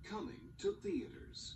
Coming to theaters.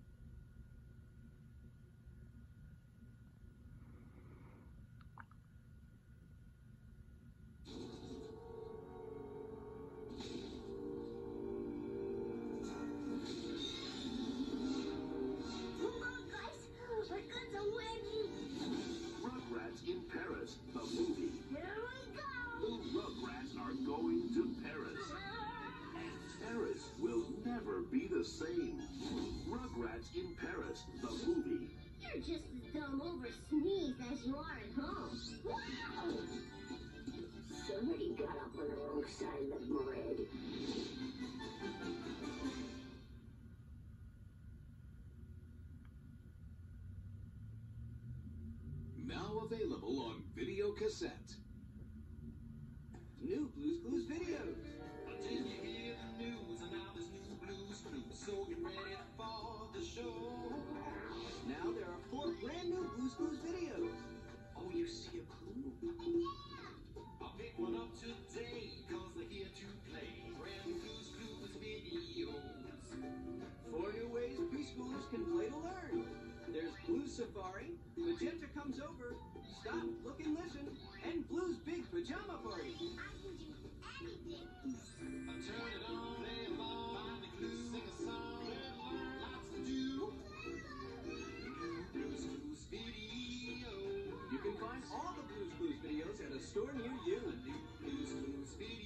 Rugrats in Paris, the movie. Here we go! The Rugrats are going to Paris. And Paris will never be the same. Rugrats in Paris, the movie. You're just as dumb over sneeze as you are at home. Wow! Somebody got up on the wrong side of the bread. Now available on video cassette. New Blues Clues videos. Until you hear the news, and now there's new Blues Clues, so get ready for the show. Now there are 4 brand new Blues Clues videos. Oh, you see a clue? I'll pick one up today, cause they're here to play. Brand new Blues Clues videos. 4 new ways preschoolers can play to learn. There's Blues Safari, Magenta Comes Over, Stop, Look and Listen, and Blues Big Pajama Party. I can do anything. Turn it on, play along, find the clues, sing a song, lots to do. Blues Clues video. You can find all the Blues Clues videos at a store near you. Blues Clues videos.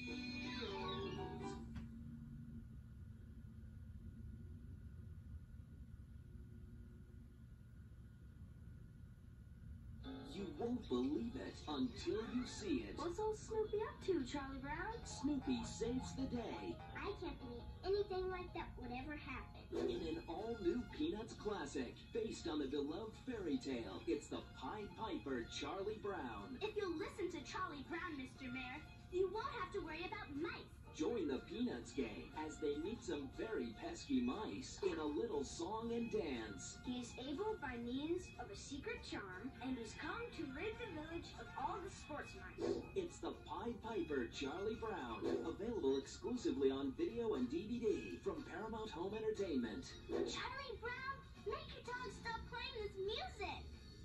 You won't believe it until you see it. What's old Snoopy up to, Charlie Brown? Snoopy saves the day I can't believe anything like that would ever happen. in an all-new Peanuts classic based on the beloved fairy tale. It's the Pied Piper Charlie Brown. If you listen to Charlie Brown, Mr. Mayor, you won't have to worry about mice. Join the Peanuts gang as they meet some very pesky mice in a little song and dance. He is able by means of a secret charm and has come to rid the village of all the sports mice. It's the Pied Piper Charlie Brown, available exclusively on video and DVD from Paramount Home Entertainment. Charlie Brown, make your dog stop playing this music.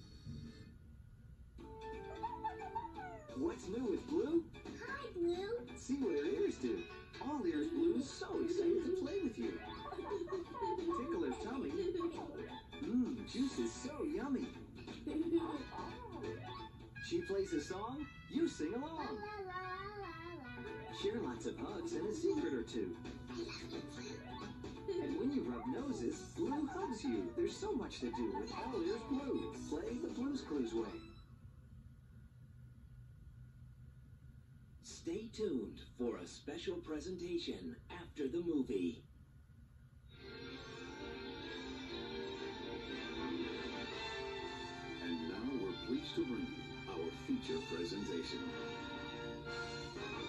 What's new with Blue? Hi, Blue. See what her ears do. All ears Blue is so excited to play with you. Tickle her tummy. Juice is so yummy. She plays a song, you sing La la along. la la la. Share lots of hugs and a secret or two. I love you, Blue. And when you rub noses, Blue hugs you. There's so much to do with All Ears Blue. Play the Blues Clues way. Stay tuned for a special presentation after the movie. And now we're pleased to bring you our feature presentation.